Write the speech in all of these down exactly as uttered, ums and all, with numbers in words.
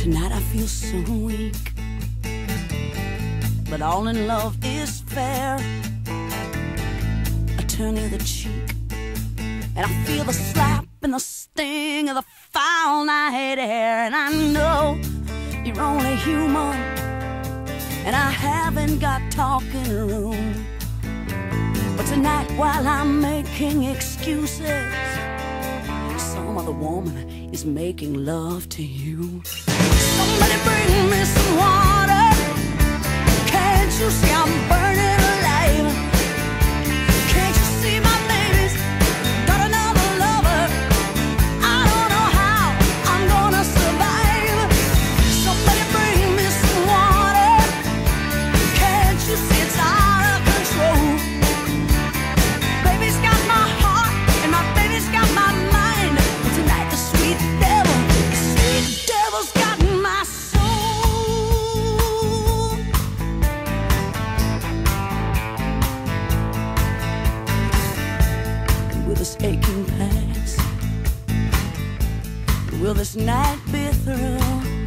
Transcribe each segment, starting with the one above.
Tonight I feel so weak, but all in love is fair. I turn the other cheek, and I feel the slap and the sting of the foul night air. And I know you're only human, and I haven't got talking room. But tonight, while I'm making excuses, some other woman is making love to you. Somebody bring me some water. Can't you see I'm burning alive? Can't you see my baby's got another lover? I don't know how I'm gonna survive. Somebody bring me some water. Can't you see it's out of control? Baby's got my heart and my baby's got my mind. But tonight the sweet devil, the sweet devil's got my soul. Will this aching pass? Will this night be through?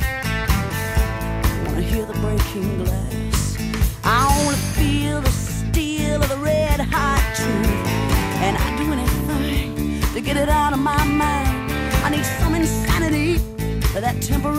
I wanna hear the breaking glass. I wanna feel the steel of the red hot truth. And I'd do anything to get it out of my mind. I need some insanity, that temporary